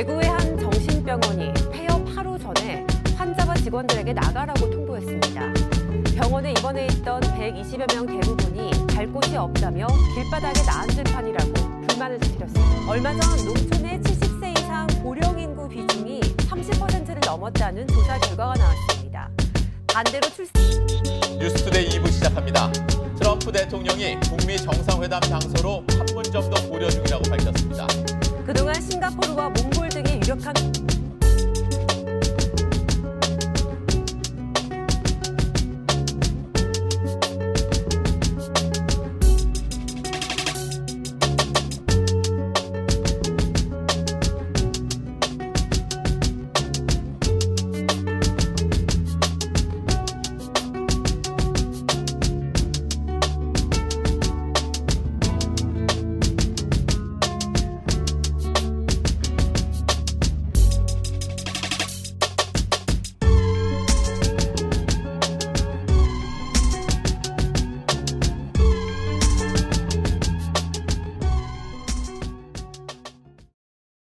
대구의 한 정신병원이 폐업 하루 전에 환자와 직원들에게 나가라고 통보했습니다. 병원에 입원해 있던 120여 명 대부분이 갈 곳이 없다며 길바닥에 나앉을 판이라고 불만을 터뜨렸습니다. 얼마 전 농촌의 70세 이상 고령 인구 비중이 30%를 넘었다는 조사 결과가 나왔습니다. 반대로 뉴스투데이 2부 시작합니다. 트럼프 대통령이 북미 정상회담 장소로 판문점도 고려 중이라고 밝혔습니다. 그동안 싱가포르와 몽골 등의 유력한